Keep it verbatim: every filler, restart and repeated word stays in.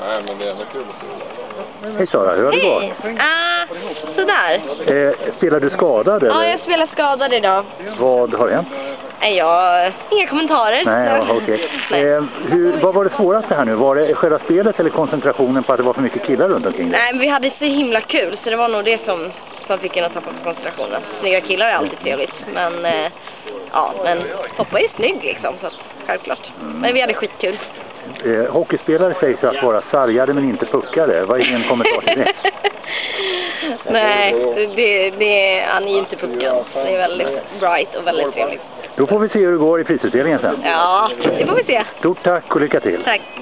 Nej, men det är ändå kul att se. Hej Sara, hur har det gått? Hej! Ah, sådär. Eh, spelar du skadad eller? Ja, jag spelar skadad idag. Vad har hänt? Nej, jag... Inga kommentarer. Nej, ja, okej. Okay. Eh, hur, vad var det svåraste här nu? Var det själva spelet eller koncentrationen på att det var för mycket killar runt omkring dig? Nej, men vi hade så himla kul, så det var nog det som, som fick en att tappa på koncentrationen. Snygga killar är alltid trevligt, men... Eh, ja, men Toppa är ju snygg liksom, så att, självklart. Men vi hade skitkul. Eh, hockeyspelare sägs att vara sargade men inte puckade. Vad är din kommentar till det? Nej, det, det, han är ju inte puckad. Det är väldigt bright och väldigt trevligt. Då får vi se hur det går i prisutdelningen sen. Ja, det får vi se. Stort tack och lycka till. Tack.